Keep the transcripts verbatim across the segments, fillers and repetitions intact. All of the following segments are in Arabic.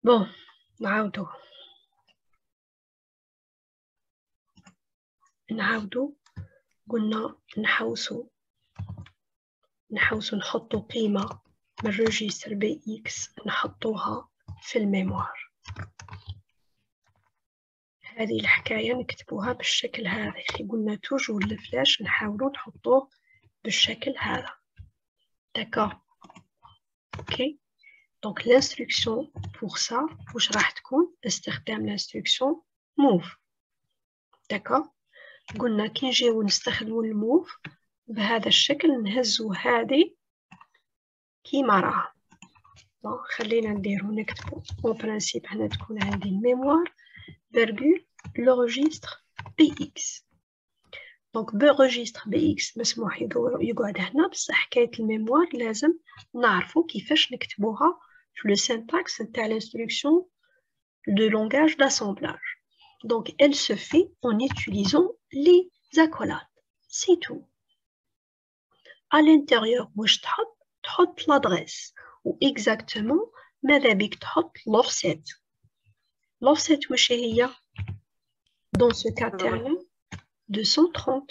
بون نعاودو نعاودو قلنا نحوسو نحوسو نحطو قيمة من ريجستر بي إكس نحطوها في الميموار. هذه الحكاية نكتبوها بالشكل هذا. قلنا توجور الفلاش نحاولو نحطوه بالشكل هذا. داكور اوكي. دونك l'instruction pour ça واش راح تكون؟ استخدام l'instruction move. داكور. قلنا كي نجيو نستخدمو الموف بهذا الشكل نهزو هذه كيما راها. خلينا نديرو نكتبو اون برانسيب هنا تكون عندي الميموار فيرغول لو ريجستر بي اكس. دونك بو ريجستر بي اكس مسموح يقعد هنا، بصح حكاية الميموار لازم نعرفو كيفاش نكتبوها في لو سينتاكس نتاع l'instruction de langage d'assemblage. Donc elle se fait en utilisant les accolades. C'est tout. À l'intérieur واش تحط تحط l'adresse و exactement ماذا بيك تحط l'offset. l'offset واش هي؟ dans ce cas تاعنا deux cent trente.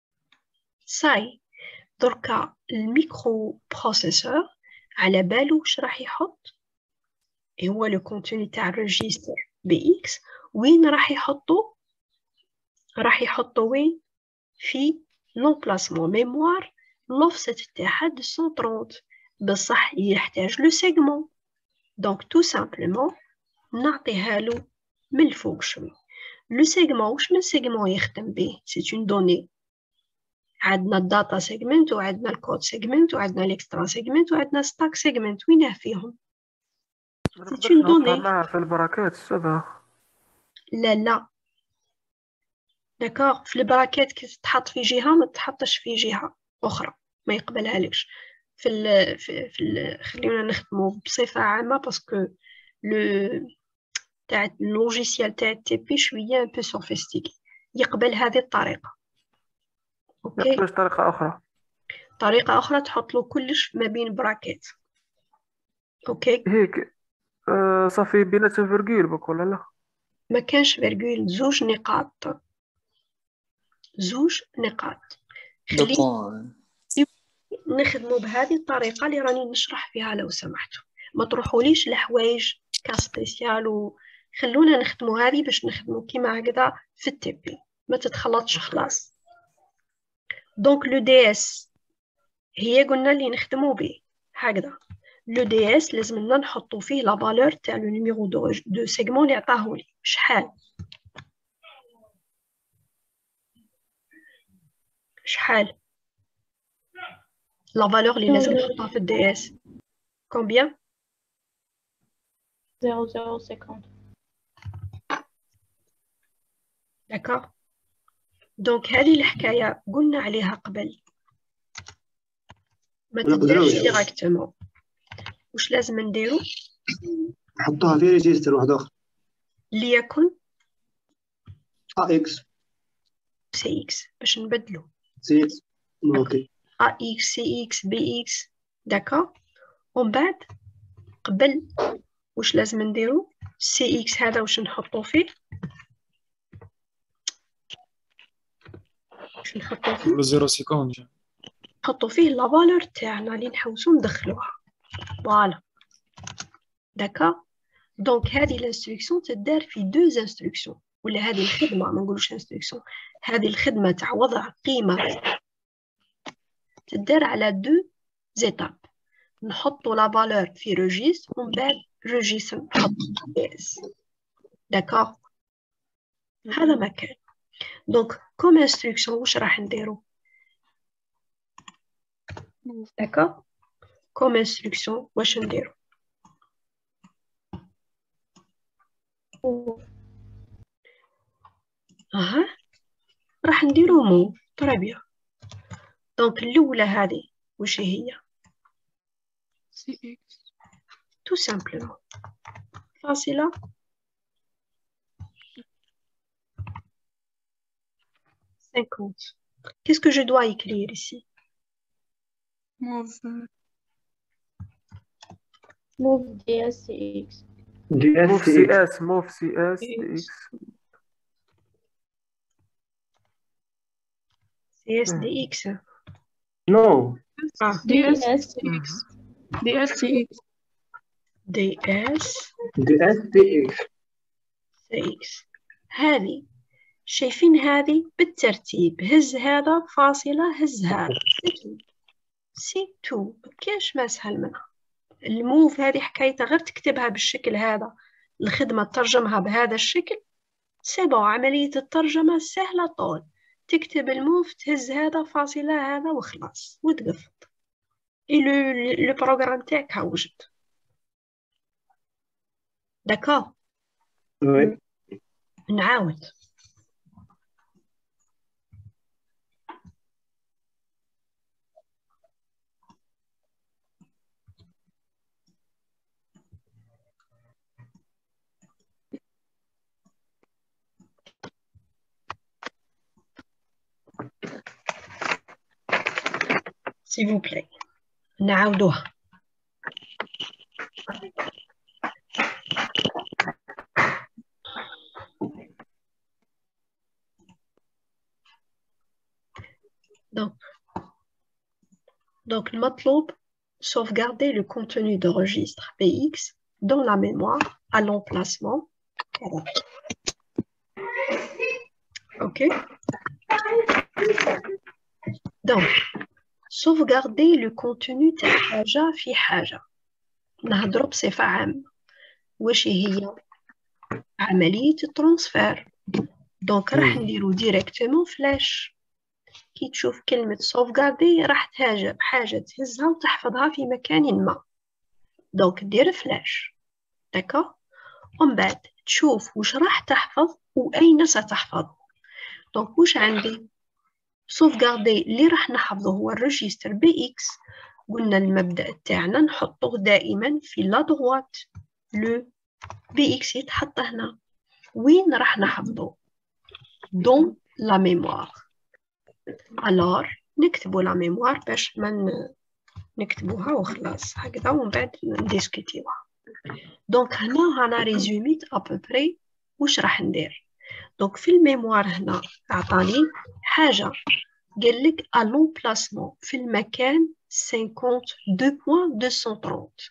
صاي دركا الميكرو بروسيسور على بالو واش راح يحط، هو لو كونتوني تاع الريجستر بي اكس وين راح يحطو؟ راح يحطو وين؟ في لومبلاسمون ميموار l'offset تاعها deux cent trente. بصح يحتاج لو سيغمون. دونك تو سامبلومون نعطيها له من الفوق شوي. لو سيغمون واش من سيغمون يخدم به؟ سي اون دوني. عندنا الداتا سيغمنت وعندنا الكود سيغمنت وعندنا الاكسترا سيغمنت وعندنا ستاك سيغمنت. وينه فيهم؟ سي اون دوني. في البراكات السبعة. لا لا داكوغ. في البراكات كي تحط في جهه ما تحطش في جهه اخرى، ما يقبلها لكش. في ال في, في ال خلينا نخدمو بصفه عامه باسكو لو تاع اللوجيسيال تاع تي بي شويه ان بو سوفيستيكي، يقبل هذه الطريقه. اوكي. يقبلش طريقه اخرى. طريقه اخرى تحط له كلش ما بين براكات. اوكي. هيك آه صافي بيناتهم فيرغول بك ولا لا؟ ما كانش فيرغول، زوج نقاط. زوج نقاط. خلينا نخدموا بهذه الطريقه اللي راني نشرح فيها لو سمحتوا. ما تروحوليش لحوايج كاسبيسيال وخلونا نخدموا هذه باش نخدموا كيما هكذا في التبي، ما تتخلطش خلاص. دونك لو دي اس هي قلنا اللي نخدموا به هكذا. لو دي اس لازمنا نحطوا فيه لا فالور تاع لو نيميرو دو دو سيغمون اللي عطاهولي شحال شحال لا فالور اللي لازم نحطها في الدي اس كومبيان؟ zéro zéro cinquante. داكوغ. دونك هذه الحكايه قلنا عليها قبل، ما تديرش ديريكتومون. واش لازم نديرو؟ نحطوها في ريجستر واحد اخر ليكن ا اكس سي اكس باش نبدلو سي اكس. اوكي. ا اكس سي اكس بي اكس. داكوغ. ومن بعد قبل واش لازم نديرو؟ سي اكس هذا واش نحطو فيه؟ واش نحطو فيه؟ زيرو سيكوند. نحطو فيه لا فالور تاعنا اللي نحوسو ندخلوها. فوالا. داكوغ. دونك هذه الانستركسيون تدار في دوز انستركسيون، ولا هذه الخدمه ما نقولوش انستركسيون، هذه الخدمه تاع وضع قيمه تدار على دو زيتاب. نحطو لا فالور في ريجستر ومن بعد ريجستر نحطو دي اس. داكوغ. هذا ما كان. دونك كوم انستركسيون واش راح نديرو؟ داكوغ. كوم انستركسيون واش نديرو؟ اها راح نديرو مو. طري بيان. دونك الاولى هذه واش هي؟ سي اكس. tout simplement. Facile. cinquante. Qu'est-ce que je dois écrire ici? Move. Move D S C X. دي موف اس سي اكس. اس موف سي اس دي اكس. سي اس دي اكس. نو اه دي اس سي اكس. دي اس سي اكس. دي اس دي اس تي اكس. سي اكس. هذه شايفين هذه بالترتيب، هز هذا فاصلة هز هذا، سي سي تو، مكاش ما اسهل منها. الموف هذه حكايتها غير تكتبها بالشكل هذا، الخدمة ترجمها بهذا الشكل، سي بون، عملية الترجمة سهلة طول، تكتب الموف تهز هذا فاصلة هذا وخلاص وتقفط، اي لو لو بروغرام تاعك ها وجد. داكور. وي. نعاود. s'il vous plaît نعاودوها. donc donc المطلوب sauvegarder le contenu de registre B X dans la mémoire à l'emplacement. Voilà. Ok. Donc sauvegarder le contenu تاع حاجة في حاجة، نهضروا بصفة عامة. واش هي عملية الترانسفير؟ دونك راح نديرو ديريكتومون فلاش. كي تشوف كلمة sauvegarder راح تهاجر حاجة تهزها وتحفظها في مكان ما، دونك دير فلاش. داكو. ومن بعد تشوف واش راح تحفظ وأين ستحفظ. دونك واش عندي؟ sauvegarder اللي راح نحفظه هو الريجستر بي اكس. قلنا المبدأ تاعنا نحطوه دائما في لا دروات، لو بي اكس يتحط هنا. وين راح نحفظه؟ دون لا ميموار. الور نكتبو لا ميموار باش ما نكتبوها وخلاص هكذا ومن بعد نديسكوتيوها. دونك هنا رانا ريزوميت ابوبري واش راح ندير. دونك في الميموار هنا عطاني حاجة، قال لك à l'emplacement في المكان cinquante-deux point deux cent trente.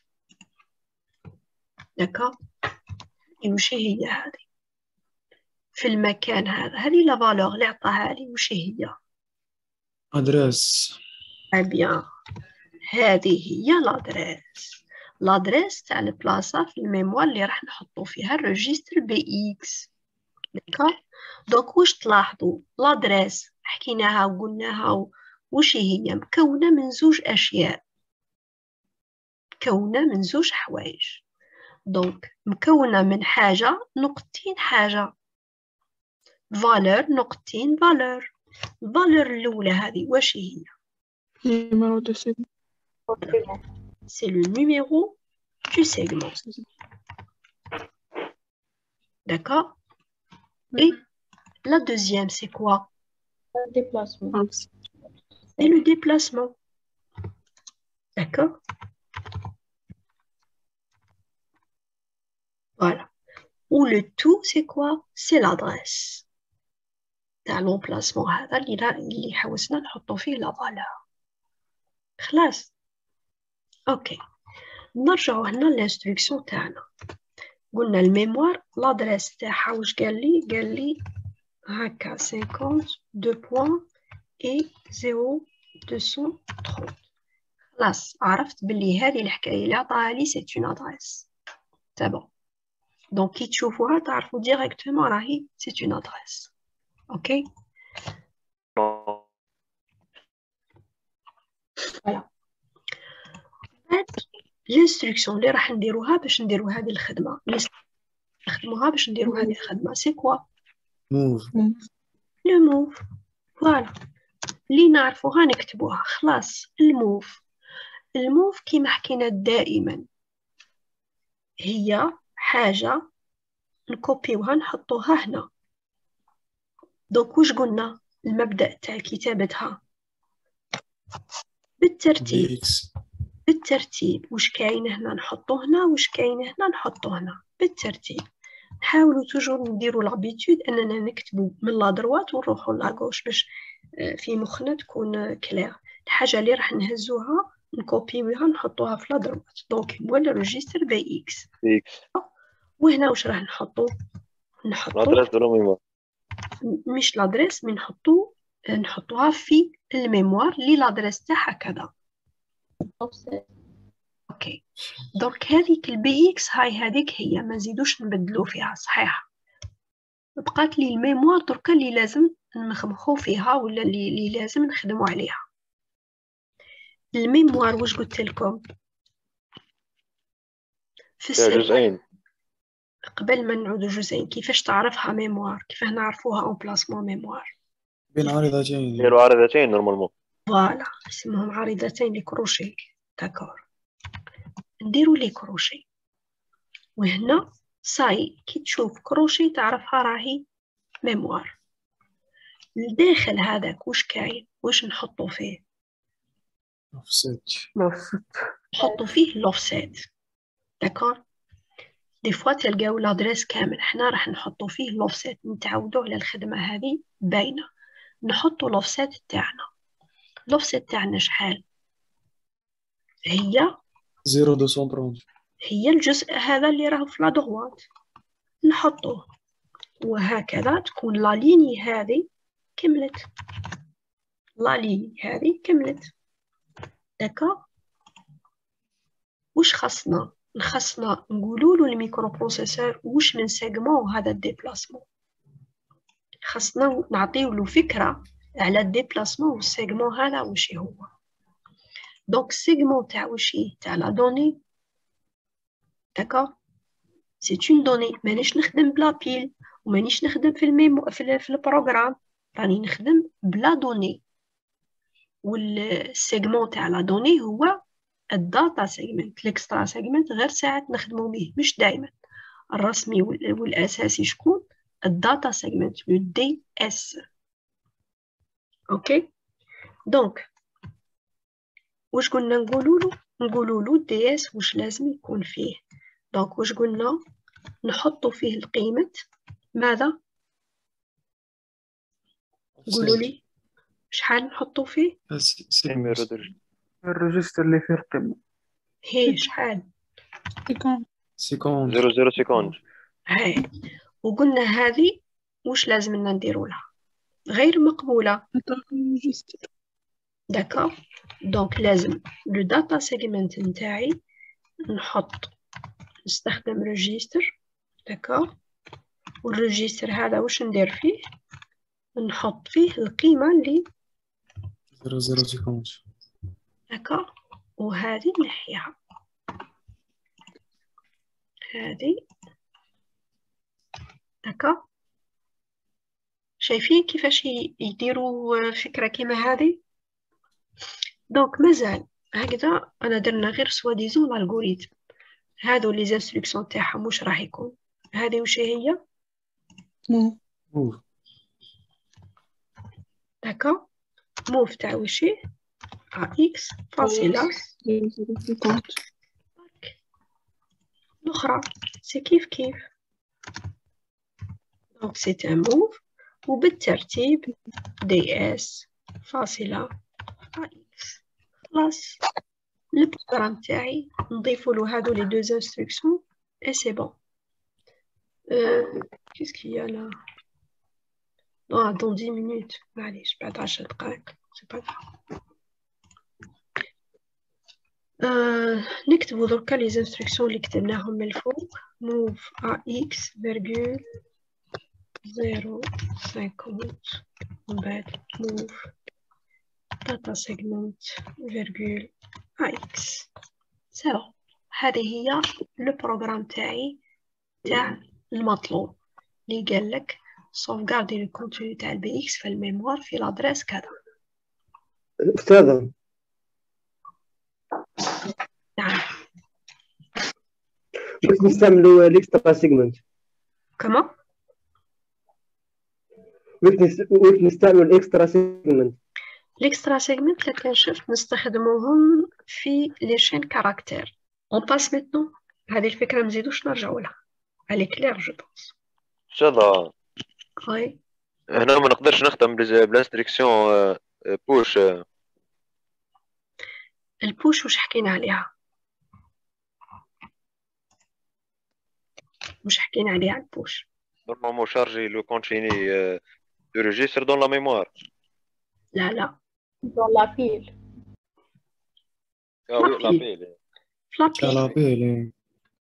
داكا. وش هي هذه في المكان هذا؟ هذه لا فالور اللي عطاها لي وش هي؟ ادريس. اه بيان، هذه هي لادريس. لادريس تاع البلاصه في الميموار اللي راح نحطو فيها الريجستر بي اكس. داكا. دونك واش تلاحظوا؟ لادريس حكيناها وقلناها وش هي مكونه من زوج اشياء، مكونه من زوج حوايج. دونك مكونه من حاجه نقطتين حاجه، فالور نقطتين فالور. الفالور الاولى هذه واش هي؟ numéro de segment. C'est le numéro du segment. D'accord? Et la deuxième, c'est quoi? Le déplacement. C'est le déplacement. D'accord? Voilà. Ou le tout, c'est quoi? C'est l'adresse. تاع l'emplacement هذا اللي اللي حوسنا نحطو فيه لا فالور. خلاص. اوكي. نرجعو هنا للانستركسيون تاعنا. قلنا الميموار لادريس تاعها واش قال لي؟ قال لي هكا cinquante-deux point et zéro deux cent trente. خلاص عرفت باللي هذه الحكايه اللي عطاها لي سي اون ادريس. سي بون. دونك كي تشوفوها تعرفوا ديريكتومون راهي سي اون ادريس. اوكي. فوالا. الانستركسيون اللي راح نديروها باش نديرو هذه الخدمه، نخدموها باش نديرو هذه الخدمه، سي كوا؟ موف. لو موف. فوالا اللي نعرفوها نكتبوها. خلاص. الموف الموف كيما حكينا دائما هي حاجه نكوبيوها نحطوها هنا. دونك واش قلنا المبدأ تاع كتابتها؟ بالترتيب. بالترتيب واش كاين هنا نحطو هنا، واش كاين هنا نحطو هنا، بالترتيب. نحاولوا توجور نديروا لابيتود اننا نكتبوا من لا دروات ونروحوا لا غوش باش في مخنا تكون كلير. الحاجه اللي راح نهزوها نكوبيوها نحطوها في لا دروات. دونك هو الريجستر بي اكس اكس وهنا واش راح نحطو نحطو لادريس دو لا ميموار. مش لادريس من نحطو نحطوها في الميموار اللي لادريس تاعها كذا. اوكي دونك هذيك البي اكس هاي هذيك هي ما نزيدوش نبدلو فيها صحيح. بقات لي الميموار دركا اللي لازم نخمخو فيها ولا اللي, اللي لازم نخدمو عليها. الميموار واش قلت لكم في السلة جزئين قبل ما نعودو جزئين كيفاش تعرفها ميموار كيفاه نعرفوها اون بلاسمون ميموار بين عارضتين. نديرو عارضتين نورمالمون. فوالا اسمهم عارضتين لي كروشي. داكور نديرو لي كروشي وهنا صاي كي تشوف كروشي تعرفها راهي ميموار. الداخل هذاك واش كاين واش نحطو فيه اوفست. نحطو فيه لوفسيت. داكور دي فوا تلقاو لادريس كامل حنا راح نحطو فيه لوفسيت نتعودو على الخدمه هذه باينه. نحطو لوفسيت تاعنا. لوفسيت تاعنا شحال هي زيرو دوسون ترونت. هي الجزء هذا اللي راه في لا دروات نحطوه وهكذا تكون لا ليني هذه كملت. لا ليني هذه كملت. داكا واش خاصنا خاصنا نقولوا له الميكرو بروسيسور واش من سيغمون هذا الديبلاسمون. خاصنا نعطيو له فكره على الديبلاسمون والسيغمون هذا واش هو. دونك السيغمون تاع واش هي تاع لا دوني. داكا سي اون دوني مانيش نخدم بلا بيل ومانيش نخدم في الميمو في, في البروغرام راني نخدم بلا دوني. والسيغمون تاع لا دوني هو الداتا سيجمنت. الاكسترا سيجمنت غير ساعات نخدمو به مش دائما. الرسمي والاساسي شكون الداتا سيجمنت لو دي اس. اوكي دونك واش قلنا نقولولو نقولولو دي اس واش لازم يكون فيه. دونك واش قلنا نحطو فيه القيمة ماذا قولوا لي شحال نحطو فيه. الريجستر اللي فيه القيمة هي شحال سيكوند. زيرو زيرو سيكوند. هاي وقلنا هذه واش لازم لنا نديرو لها غير مقبولة. داكا دونك لازم لو داتا سيجمنت نتاعي نحط نستخدم ريجستر. داكا والريجستر هذا واش ندير فيه نحط فيه القيمة اللي زيرو زيرو سيكوند. داكا وهذه نحيها هذه. داكا شايفين كيفاش يديروا فكرة كيما هذه. دونك مازال هكذا انا درنا غير سوا ديزون الالغوريثم. هادو لي انستركسيون تاعهم واش راح يكون. هذه واش هي موف. داكا موف تاع واش ا اكس فاصلة الاخرى سي كيف كيف. دونك سي ان موف وبالترتيب دي اس فاصلة ا اكس. خلاص البروغرام تاعي نضيفو له هادو لي دوز انستركسيون اي سي بون. كيس كي لا اه دون دix minutes معليش بعد عشر دقائق سي با آه نكتبو دركا لي انستركسيون اللي كتبناهم من الفوق. موف ا اكس فيرغول زيرو خمسين ومن بعد موف داتا سيجمنت فيرغول ا اكس. سوا هذه هي لو بروغرام تاعي تاع المطلوب اللي قال لك sauvegarder le contenu تاع البي اكس في الميموار في لادريس كذا. أستاذة نعم كيف نستعملوا الاكسترا سيجمنت؟ كما كيف نستعملوا الاكسترا سيجمنت؟ الاكسترا سيجمنت اللي كان شفت نستخدموهم في لي شين كاركتير. اون باس ميتنو هذه الفكره مزيدوش نرجعوا لها. Elle est claire, je pense. ان شاء الله. Oui. هنا ما نقدرش نختم بالانستركسيون بوش. البوش وش حكينا عليها؟ وش حكينا عليها البوش؟ Normalement charger le contenu euh, du registre dans la mémoire. لا لا. Dans la pile. Ah oui, la pile. pile. في لابيل. على بالي